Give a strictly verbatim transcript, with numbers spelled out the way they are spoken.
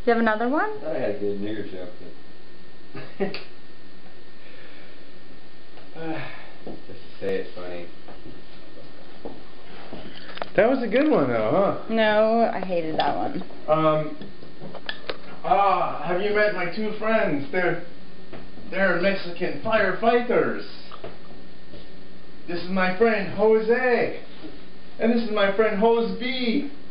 you have another one? I thought I had a good nigger joke, but just to say it's funny. That was a good one, though, huh? No, I hated that one. Um. Ah, have you met my two friends? They're they're Mexican firefighters. This is my friend Jose, and this is my friend Jose B.